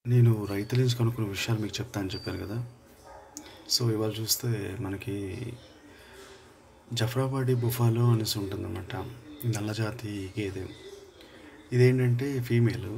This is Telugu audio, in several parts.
నేను రైతుల నుంచి కనుక్కున్న విషయాలు మీకు చెప్తా అని చెప్పాను కదా. సో ఇవాళ చూస్తే మనకి జఫ్రాబాడీ బుఫాలో అనేసి ఉంటుందన్నమాట. నల్లజాతి గేదె. ఇదేంటంటే ఫీమేలు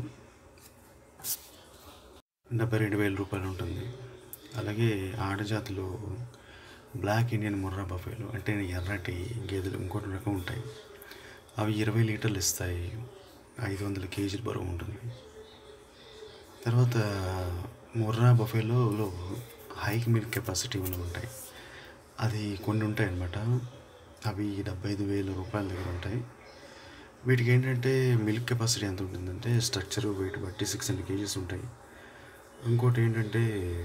72,000 రూపాయలు ఉంటుంది. అలాగే ఆడజాతిలో బ్లాక్ ఇండియన్ ముర్రా బఫేలు అంటే ఎర్రటి గేదెలు ఇంకోటి రకం ఉంటాయి. అవి 20 లీటర్లు ఇస్తాయి. 500 కేజీలు బరువు ఉంటుంది. తర్వాత ముర్రా బఫేలోలో హై మిల్క్ కెపాసిటీ ఉంటాయి. అది కొన్ని ఉంటాయి అన్నమాట. అవి 75,000 రూపాయల దగ్గర ఉంటాయి. వీటికి ఏంటంటే మిల్క్ కెపాసిటీ ఎంత ఉంటుందంటే స్ట్రక్చరు వెయిట్ బట్టి 600 కేజీస్ ఉంటాయి. ఇంకోటి ఏంటంటే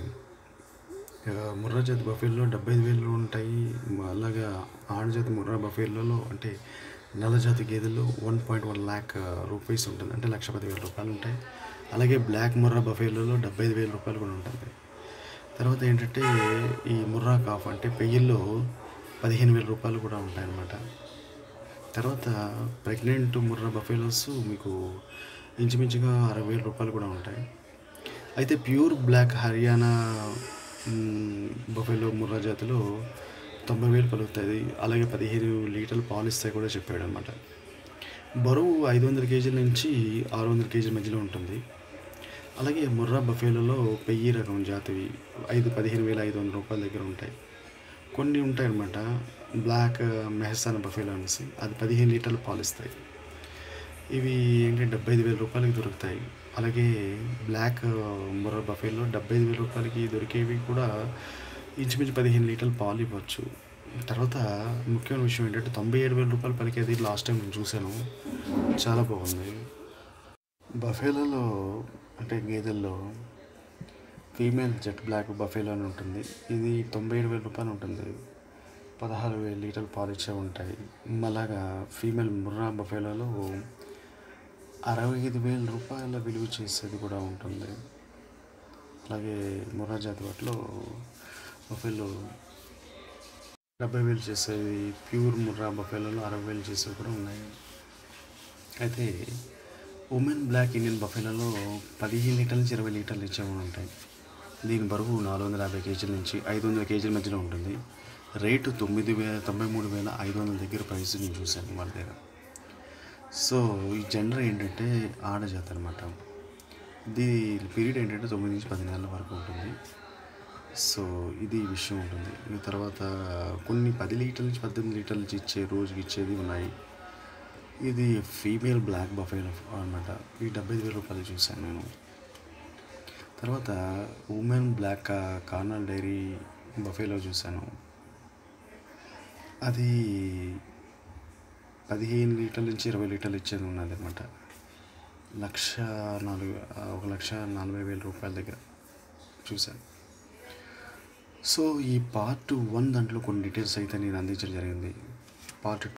ముర్రా జాతి బఫేల్లో 75,000 ఉంటాయి. అలాగా ఆడజాతి ముర్రా బఫేల్లో అంటే నల్లజాతి గేదెల్లో 1.1 lakh రూపీస్ ఉంటుంది, అంటే 1,10,000 రూపాయలు ఉంటాయి. అలాగే బ్లాక్ ముర్రా బఫేలలో 75,000 రూపాయలు కూడా ఉంటుంది. తర్వాత ఏంటంటే ఈ ముర్రా కాఫ్ అంటే పెయ్యిల్లో 15,000 రూపాయలు కూడా ఉంటాయన్నమాట. తర్వాత ప్రెగ్నెంట్ ముర్రా బఫేలోస్ మీకు ఇంచుమించుగా 60,000 రూపాయలు కూడా ఉంటాయి. అయితే pure black Haryana buffalo Murrah జాతిలో 90,000 పలుకుతుంది. అలాగే 15 లీటర్లు పాలు ఇస్తాయి కూడా చెప్పాడు అనమాట. బరువు 500 కేజీల నుంచి 600 కేజీల మధ్యలో ఉంటుంది. అలాగే ముర్రా బఫేలలో పెయ్యి రకం జాతివి 15,500 రూపాయల దగ్గర ఉంటాయి. కొన్ని ఉంటాయన్నమాట బ్లాక్ మెహసానా బఫేలో అనేసి, అది 15 లీటర్లు పాలు ఇస్తాయి. ఇవి ఏంటంటే 75,000 రూపాయలకి దొరుకుతాయి. అలాగే బ్లాక్ ముర్రా బఫేలో 75,000 రూపాయలకి దొరికేవి కూడా ఇంచుమించు 15 లీటర్లు పాలు ఇవ్వచ్చు. తర్వాత ముఖ్యమైన విషయం ఏంటంటే 97,000 రూపాయలు పలికేది లాస్ట్ టైం నేను చూశాను, చాలా బాగుంది. బఫేలలో అంటే గేదెల్లో ఫీమేల్ జెట్ బ్లాక్ బఫేలో అని ఉంటుంది. ఇది 97,000 రూపాయలు ఉంటుంది. 16,000 లీటర్లు పాలు ఇచ్చే ఉంటాయి. అలాగా ఫీమేల్ ముర్రా బఫేలలో 65,000 రూపాయల విలువ చేసేది కూడా ఉంటుంది. అలాగే ముర్రా జాతి వాటిలో బఫేలో 70,000 చేసేవి, ప్యూర్ ముర్రా బఫేలలో 60,000 చేసేవి కూడా ఉన్నాయి. అయితే ఉమెన్ బ్లాక్ ఇండియన్ బఫేలలో 15 లీటర్ల నుంచి 20 లీటర్లు ఇచ్చేవి ఉంటాయి. దీని బరువు 450 కేజీల నుంచి 500 కేజీల మధ్యలో ఉంటుంది. రేటు 93,500 దగ్గర ప్రైస్ నేను చూశాను వాళ్ళ దగ్గర. సో ఈ జెండర్ ఏంటంటే ఆడజాతి అనమాట. దీని పీరియడ్ ఏంటంటే 9 నుంచి 10 నెలల వరకు ఉంటుంది. సో ఇది విషయం ఉంటుంది. ఈ తర్వాత కొన్ని 10 లీటర్ల నుంచి 18 లీటర్ల నుంచి ఇచ్చే రోజుకి ఇచ్చేది ఉన్నాయి. ఇది ఫీమేల్ బ్లాక్ బఫేలో అనమాట. ఈ 75,000 రూపాయలు చూశాను నేను. తర్వాత women black Karnal dairy buffalo చూశాను. అది 15 లీటర్ల నుంచి 20 లీటర్లు ఇచ్చేది ఉన్నది అనమాట. 1,40,000 రూపాయల దగ్గర చూశాను. సో ఈ part 1 దాంట్లో కొన్ని డీటెయిల్స్ అయితే నేను అందించడం జరిగింది. part